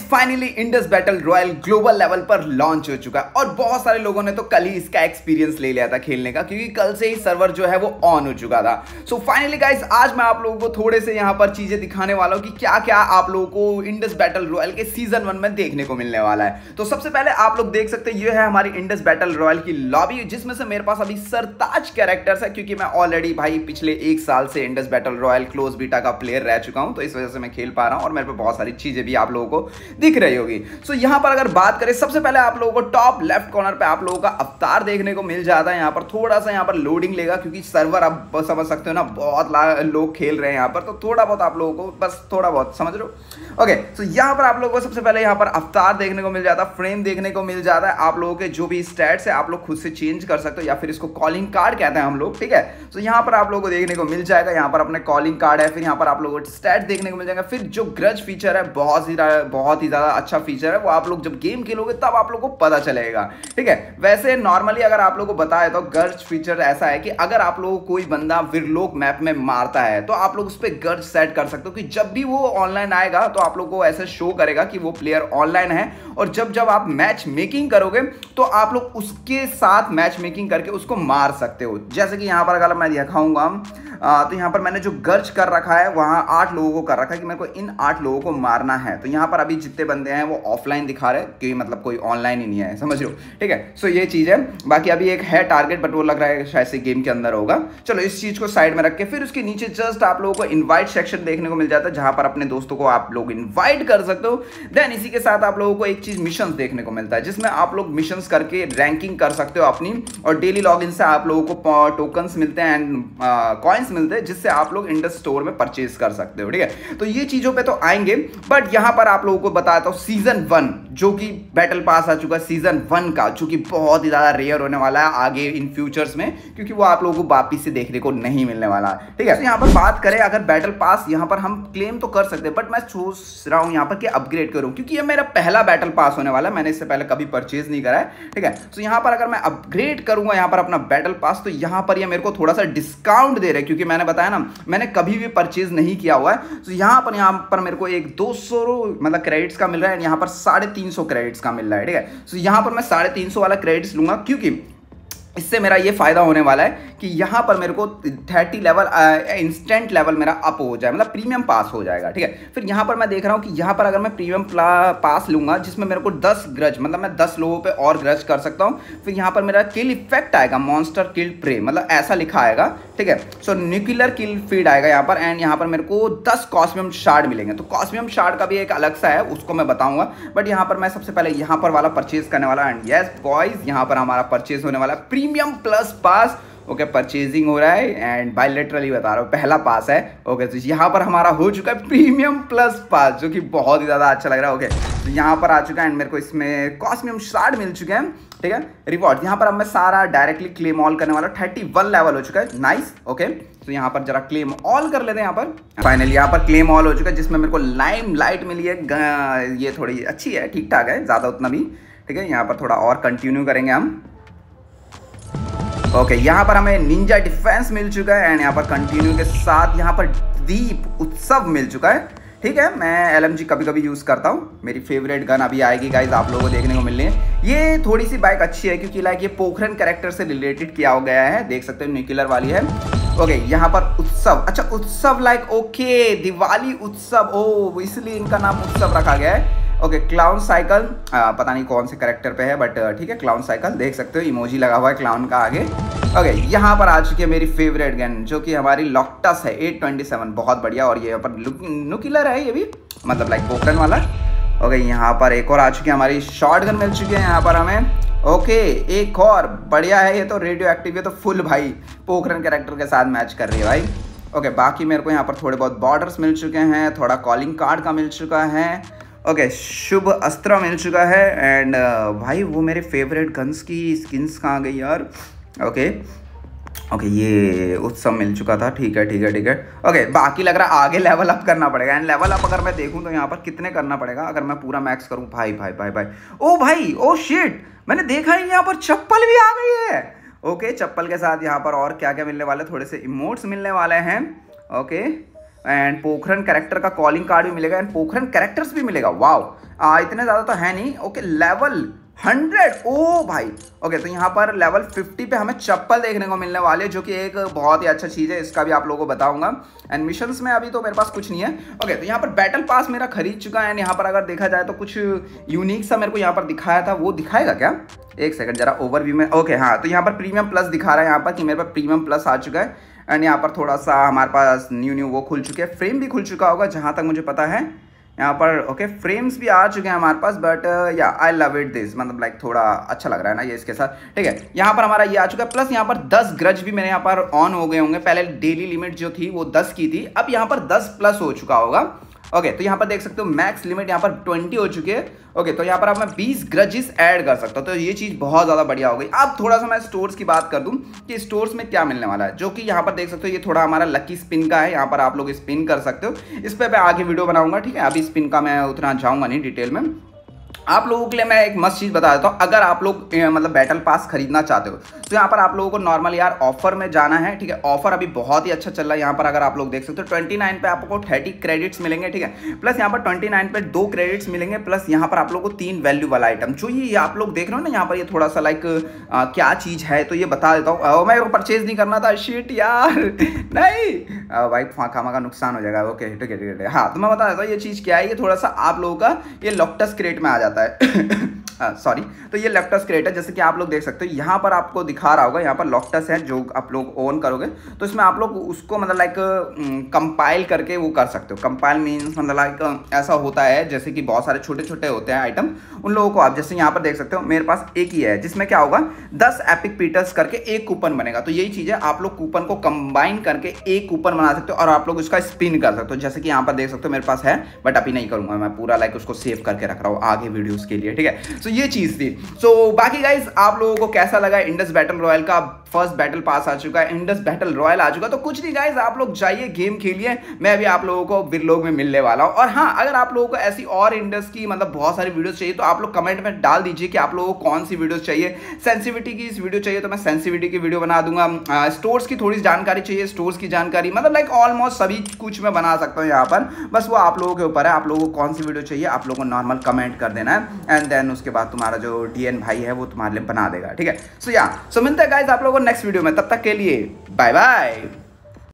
Finally Indus battle royale global level पर launch हो चुका है और बहुत सारे लोगों ने तो कल ही इसका एक्सपीरियंस ले लिया था खेलने का, क्योंकि कल से ही सर्वर जो है वो ऑन हो चुका था। सो फाइनली गाइस, आज मैं आप लोगों को थोड़े से यहाँ पर चीजें दिखाने वाला हूँ कि क्या क्या आप लोगों को इंडस बैटल रॉयल के सीजन 1 में देखने को मिलने वाला है। तो सबसे पहले आप लोग देख सकते हैं, ये है हमारी इंडस बैटल रॉयल की लॉबी, जिसमें से मेरे पास अभी सरताज कैरेक्टर्स है, क्योंकि मैं ऑलरेडी भाई पिछले 1 साल से Indus battle royale close beta का प्लेयर रह चुका हूँ, तो इस वजह से मैं खेल पा रहा हूँ और मेरे पे बहुत सारी चीजें भी आप लोगों को दिख रही होगी। सो यहाँ पर अगर बात करें, सबसे पहले आप लोगों को टॉप लेफ्ट कॉर्नर पे आप लोगों का अवतार देखने को मिल जाता है। यहाँ पर थोड़ा सा यहाँ पर लोडिंग लेगा, क्योंकि सर्वर आप समझ सकते हो ना, बहुत लोग खेल रहे हैं यहाँ पर, तो थोड़ा बहुत आप लोगों को बस थोड़ा बहुत समझ लो। ओके, सो यहाँ पर आप लोगों को सबसे पहले यहाँ पर अवतार देखने को मिल जाता है, फ्रेम देखने को मिल जाता है। आप लोगों के जो भी स्टैट्स है आप लोग खुद से चेंज कर सकते हो, या फिर इसको कॉलिंग कार्ड कहते हैं हम लोग, ठीक है। सो यहाँ पर आप लोगों को देखने को मिल जाएगा, यहाँ पर अपने कॉलिंग कार्ड है, फिर यहाँ पर आप लोगों को स्टैट देखने को मिल जाएगा। फिर जो ग्रज फीचर है, बहुत ही ज्यादा अच्छा फीचर है, वो आप लोग जब गेम खेलोगे तब आप लोग को पता चलेगा, ठीक है। वैसे नॉर्मली अगर आप लोग को बताए तो गर्ज फीचर ऐसा है कि अगर आप लोग कोई बंदा विरलोक मैप में मारता है तो आप लोग उस पर गर्ज सेट कर सकते हो कि जब भी वो ऑनलाइन आएगा तो आप लोग को ऐसे शो करेगा कि वो प्लेयर ऑनलाइन है, और जब आप मैच मेकिंग करोगे तो आप लोग उसके साथ मैच मेकिंग करके उसको मार सकते हो। जैसे कि यहाँ पर अगर मैं दिखाऊंगा तो यहाँ पर मैंने जो गर्ज कर रखा है वहाँ 8 लोगों को कर रखा है कि मेरे को इन 8 लोगों को मारना है। तो यहाँ पर अभी जितने बंदे हैं वो ऑफलाइन दिखा रहे हैं, कि मतलब कोई ऑनलाइन ही नहीं है, समझ लो, ठीक है। सो ये चीज़ है। बाकी अभी एक है टारगेट, बट वो लग रहा है शायद से गेम के अंदर होगा। चलो इस चीज़ को साइड में रख के फिर उसके नीचे जस्ट आप लोगों को इन्वाइट सेक्शन देखने को मिल जाता है, जहाँ पर अपने दोस्तों को आप लोग इन्वाइट कर सकते हो। देन इसी के साथ आप लोगों को एक चीज़ मिशन देखने को मिलता है, जिसमें आप लोग मिशंस करके रैंकिंग कर सकते हो अपनी, और डेली लॉगिन से आप लोगों को टोकन्स मिलते हैं एंड कॉइन्स मिलते हैं, जिससे आप लोग इंडस स्टोर में परचेज कर सकते हो, ठीक है। तो ये चीजों पे तो आएंगे, बट यहां पर आप लोगों को बताता हूं सीजन 1 जो कि बैटल पास आ चुका है, सीजन 1 का, जो कि बहुत ही ज्यादा रेयर होने वाला है आगे इन फ्यूचर्स में, क्योंकि वो आप लोगों को वापिस से देखने को नहीं मिलने वाला है, ठीक है। तो यहाँ पर बात करें अगर बैटल पास, यहाँ पर हम क्लेम तो कर सकते हैं, बट मैं सोच रहा हूँ यहाँ पर कि अपग्रेड करूँ, क्योंकि ये मेरा पहला बैटल पास होने वाला है, मैंने इससे पहले कभी परचेज नहीं करा है, ठीक है। तो यहाँ पर अगर मैं अपग्रेड करूंगा यहाँ पर अपना बैटल पास, तो यहाँ पर ये मेरे को थोड़ा सा डिस्काउंट दे रहे हैं, क्योंकि मैंने बताया ना मैंने कभी भी परचेज नहीं किया हुआ है। तो यहाँ पर मेरे को एक 200 मतलब क्रेडिट्स का मिल रहा है, यहाँ पर 350 क्रेडिट्स का मिल रहा है, ठीक है। तो यहाँ पर मैं 350 वाला क्रेडिट्स लूंगा, क्योंकि इससे मेरा ये फायदा होने वाला है कि यहाँ पर मेरे को 30 लेवल इंस्टेंट लेवल मेरा अप हो जाए, मतलब प्रीमियम पास हो जाएगा, ठीक है। फिर यहाँ पर मैं देख रहा हूँ कि यहाँ पर अगर मैं प्रीमियम पास लूंगा, जिसमें मेरे को 10 ग्रज, मतलब मैं 10 लोगों पे और ग्रज कर सकता हूँ। फिर यहाँ पर मेरा किल इफेक्ट आएगा, मॉन्स्टर किल प्रे, मतलब ऐसा लिखा आएगा, ठीक है। सो न्यूक्लियर किल फीड आएगा यहाँ पर, एंड यहाँ पर मेरे को 10 कॉस्मियम शार्ड मिलेंगे। तो कॉस्मियम शार्ड का भी एक अलग सा है, उसको मैं बताऊंगा, बट यहाँ पर मैं सबसे पहले यहाँ पर वाला परचेज करने वाला। एंड यस बॉयज, यहाँ पर हमारा परचेज होने वाला premium plus pass. Okay, purchasing हो रहा है, एंड बायलैटरली बता रहा हूँ, पहला पास है। ओके, तो यहाँ पर हमारा हो चुका है प्रीमियम प्लस पास, जो कि बहुत ही ज़्यादा अच्छा लग रहा है। ओके, तो यहाँ पर आ चुका है, एंड मेरे को इसमें कॉस्मियम शार्ड मिल चुके हैं, ठीक है। रिवॉर्ड यहाँ पर अब मैं सारा डायरेक्टली क्लेम ऑल करने वाला, 31 लेवल हो चुका है, नाइस। ओके, तो यहाँ पर जरा क्लेम ऑल कर लेते हैं। यहाँ पर फाइनली यहाँ पर क्लेम ऑल हो चुका है, जिसमें मेरे को लाइम लाइट मिली है, ये थोड़ी अच्छी है, ठीक ठाक है, ज़्यादा उतना भी, ठीक है। यहाँ पर थोड़ा और कंटिन्यू करेंगे हम। ओके, यहाँ पर हमें निंजा डिफेंस मिल चुका है, एंड यहाँ पर कंटिन्यू के साथ यहाँ पर दीप उत्सव मिल चुका है, ठीक है। मैं LMG कभी कभी यूज़ करता हूँ, मेरी फेवरेट गन अभी आएगी गाइज, आप लोगों को देखने को मिलनी है। ये थोड़ी सी बाइक अच्छी है, क्योंकि लाइक ये पोखरन कैरेक्टर से रिलेटेड किया हो गया है, देख सकते हो न्यूक्लियर वाली है। ओके, यहाँ पर उत्सव, अच्छा उत्सव लाइक ओके दिवाली उत्सव, ओ इसलिए इनका नाम उत्सव रखा गया है। ओके, क्लाउन साइकिल, पता नहीं कौन से कैरेक्टर पे है, बट ठीक है, क्लाउन साइकिल देख सकते हो, इमोजी लगा हुआ है क्लाउन का आगे। ओके, यहाँ पर आ चुकी है मेरी फेवरेट गन, जो कि हमारी लॉक्टस है 827, बहुत बढ़िया, और ये यहाँ पर न्यूक्लियर है, ये भी मतलब लाइक पोखरन वाला। ओके, यहाँ पर एक और आ चुकी है हमारी शॉर्ट गन मिल चुकी है यहाँ पर हमें। ओके, एक और बढ़िया है, ये तो रेडियो एक्टिव है, तो फुल भाई पोखरन कैरेक्टर के साथ मैच कर रही है भाई। ओके, बाकी मेरे को यहाँ पर थोड़े बहुत बॉर्डर्स मिल चुके हैं, थोड़ा कॉलिंग कार्ड का मिल चुका है। ओके, शुभ अस्त्र मिल चुका है, एंड भाई वो मेरे फेवरेट गन्स की स्किन्स कहाँ गई यार। ओके, ये उत्सव मिल चुका था, ठीक है ठीक है ठीक है। ओके, बाकी लग रहा है आगे लेवल अप करना पड़ेगा, एंड लेवल अप अगर मैं देखूं तो यहाँ पर कितने करना पड़ेगा, अगर मैं पूरा मैक्स करूं। भाई भाई भाई भाई, ओ भाई, ओ शिट, मैंने देखा ही यहाँ पर चप्पल भी आ गई है। ओके, चप्पल के साथ यहाँ पर और क्या क्या मिलने वाले, थोड़े से इमोट्स मिलने वाले हैं। ओके, एंड पोखरन कैरेक्टर का कॉलिंग कार्ड भी मिलेगा एंड पोखरन कैरेक्टर्स भी मिलेगा। वाओ, इतने ज़्यादा तो है नहीं। ओके, लेवल 100, ओ भाई। ओके, तो यहाँ पर लेवल 50 पे हमें चप्पल देखने को मिलने वाली है, जो कि एक बहुत ही अच्छा चीज़ है। इसका भी आप लोगों को बताऊंगा। एंड मिशंस में अभी तो मेरे पास कुछ नहीं है। ओके, तो यहाँ पर बैटल पास मेरा खरीद चुका है एंड यहाँ पर अगर देखा जाए तो कुछ यूनिक सा मेरे को यहाँ पर दिखाया था, वो दिखाएगा क्या? एक सेकंड जरा ओवरव्यू में। ओके हाँ, तो यहाँ पर प्रीमियम प्लस दिखा रहा है यहाँ पर कि मेरे पास प्रीमियम प्लस आ चुका है एंड यहाँ पर थोड़ा सा हमारे पास न्यू वो खुल चुके हैं। फ्रेम भी खुल चुका होगा जहाँ तक मुझे पता है यहाँ पर। ओके, फ्रेम्स भी आ चुके हैं हमारे पास, बट या आई लव इट दिस, मतलब लाइक थोड़ा अच्छा लग रहा है ना ये इसके साथ। ठीक है, यहाँ पर हमारा ये आ चुका है। प्लस यहाँ पर 10 ग्रज भी मेरे यहाँ पर ऑन हो गए होंगे। पहले डेली लिमिट जो थी वो 10 की थी, अब यहाँ पर 10 प्लस हो चुका होगा। ओके, तो यहाँ पर देख सकते हो मैक्स लिमिट यहाँ पर 20 हो चुकी है। ओके, तो यहाँ पर अब मैं 20 ग्रजेस ऐड कर सकता हूँ, तो ये चीज़ बहुत ज़्यादा बढ़िया हो गई। अब थोड़ा सा मैं स्टोर्स की बात कर दूँ कि स्टोर्स में क्या मिलने वाला है, जो कि यहाँ पर देख सकते हो ये थोड़ा हमारा लकी स्पिन का है। यहाँ पर आप लोग स्पिन कर सकते हो, इस पर मैं आगे वीडियो बनाऊंगा। ठीक है, अभी स्पिन का मैं उतना जाऊँगा नहीं डिटेल में। आप लोगों के लिए मैं एक मस्त चीज़ बता देता हूँ। अगर आप लोग मतलब बैटल पास खरीदना चाहते हो तो यहाँ पर आप लोगों को नॉर्मल यार ऑफर में जाना है। ठीक है, ऑफर अभी बहुत ही अच्छा चल रहा है। यहाँ पर अगर आप लोग देख सकते हो 29 पे आपको 30 क्रेडिट्स मिलेंगे। ठीक है, प्लस यहाँ पर 29 पे 2 क्रेडिट्स मिलेंगे, प्लस यहाँ पर आप लोग को 3 वैल्यू वाला आइटम। जो ये आप लोग देख रहे हो ना यहाँ पर, ये थोड़ा सा लाइक क्या चीज़ है तो ये बता देता हूँ। मैं परचेज नहीं करना था, शिट यार नहीं भाई, खामा का नुकसान हो जाएगा। ओके ठीक है ठीक है, हाँ तो मैं बता देता हूँ ये चीज़ क्या है। ये थोड़ा सा आप लोगों का ये लॉक्टस क्रेट में आ जाता है सॉरी, तो ये लॉक्टस क्रेट है, जैसे कि आप लोग देख सकते हो यहाँ पर आपको दिखा रहा होगा। यहाँ पर लॉक्टस है जो आप लोग ओन करोगे तो इसमें आप लोग उसको मतलब लाइक कंपाइल करके वो कर सकते हो। कंपाइल मीन्स मतलब लाइक ऐसा होता है जैसे कि बहुत सारे छोटे छोटे होते हैं आइटम, उन लोगों को आप जैसे यहाँ पर देख सकते हो मेरे पास एक ही है, जिसमें क्या होगा 10 एपिक पीटर्स करके एक कूपन बनेगा। तो यही चीज़ है, आप लोग कूपन को कंबाइन करके एक कूपन बना सकते हो और आप लोग उसका स्पिन कर सकते हो। जैसे कि यहाँ पर देख सकते हो मेरे पास है, बट अभी नहीं करूँगा, मैं पूरा लाइक उसको सेव करके रख रहा हूँ आगे वीडियोज़ के लिए। ठीक है, सो ये चीज़ थी। सो बाकी गाइज आप लोगों को कैसा लगा इंडस बैटल रॉयल का? फर्स्ट बैटल पास आ चुका है, इंडस बैटल रॉयल आ चुका, तो कुछ नहीं गाइज, आप लोग जाइए गेम खेलिए। मैं भी आप लोगों को बिरलोग में मिलने वाला हूं। और हाँ, अगर आप लोगों को ऐसी और इंडस की मतलब बहुत सारी वीडियोस चाहिए तो आप लोग कमेंट में डाल दीजिए कि आप लोगों को कौन सी वीडियोस चाहिए। सेंसिटिविटी की इस वीडियो चाहिए तो मैं सेंसिटिविटी की वीडियो बना दूंगा। स्टोर्स की थोड़ी जानकारी चाहिए, स्टोर्स की जानकारी, मतलब लाइक ऑलमोस्ट सभी कुछ मैं बना सकता हूँ यहाँ पर। बस वो आप लोगों के ऊपर है, आप लोगों को कौन सी वीडियो चाहिए आप लोगों को नॉर्मल कमेंट कर देना है एंड देन उसके बाद तुम्हारा जो DN भाई है वो तुम्हारे लिए बना देगा। ठीक है, सो मिलते हैं गाइज आप लोगों को नेक्स्ट वीडियो में, तब तक के लिए बाय बाय।